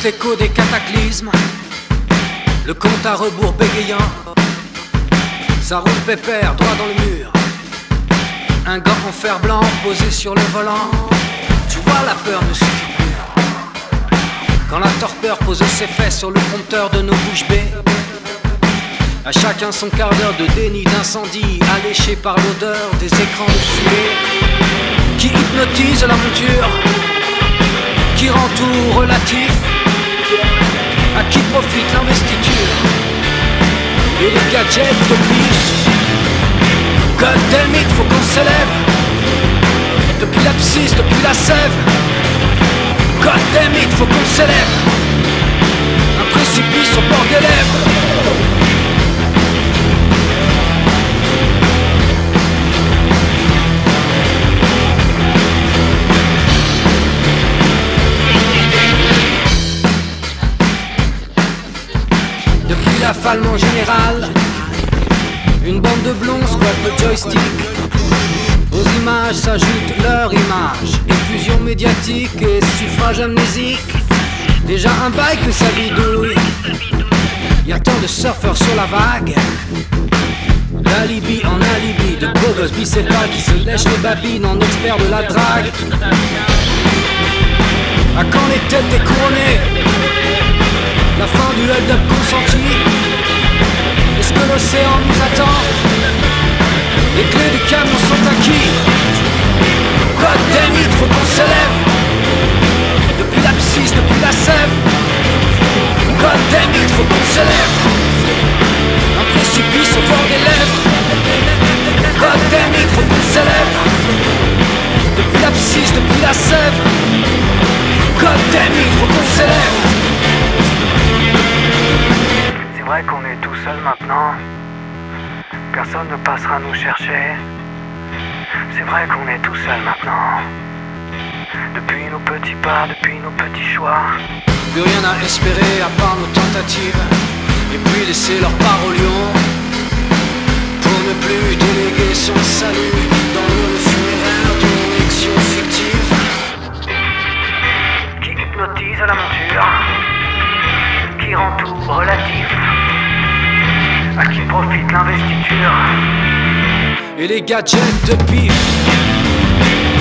petit écho des cataclysmes, le compte à rebours bégayant. Ça roule pépère, droit dans le mur. Un gant en fer blanc posé sur le volant. Tu vois, la peur ne suffit plus. Quand la torpeur pose ses fesses sur le compteur de nos bouches bées. À chacun son quart d'heure de déni, d'incendie, alléché par l'odeur des écrans de fumée, qui hypnotise la monture, qui rend tout relatif, à qui profite l'investiture et les gadgets de biche. God damn it, faut qu'on s'élève, depuis l'abscisse, depuis la sève. God damn it, faut qu'on s'élève, un précipice au bord des lèvres. Depuis l'affalement général, une bande de blonds squatte le joystick. Aux images s'ajoutent leur image, effusion médiatique et suffrage amnésique. Déjà un bail que ça bidouille, y'a tant de surfeurs sur la vague. L'alibi en alibi de beaux gosses bicéphales qui se lèchent les babines en experts de la drague. À quand les têtes découronnées, la fin du hold-up consenti? Est-ce que l'océan nous attend? Les clés du camion sont acquis. God damn it, faut qu'on s'élève, depuis l'abscisse, depuis la sève. God damn it, faut qu'on s'élève, un précipice au bord des lèvres. God damn it, faut qu'on s'élève, depuis l'abscisse, depuis la sève. God damn it, faut qu'on s'élève. C'est vrai qu'on est tout seul maintenant. Personne ne passera nous chercher. C'est vrai qu'on est tout seul maintenant. Depuis nos petits pas, depuis nos petits choix. Plus rien à espérer à part nos tentatives. Et puis laisser leur part au lion, pour ne plus déléguer son salut dans le funéraire d'une élection fictive qui hypnotise la monture, qui rend tout relatif, à qui profite l'investiture et les gadgets de pif.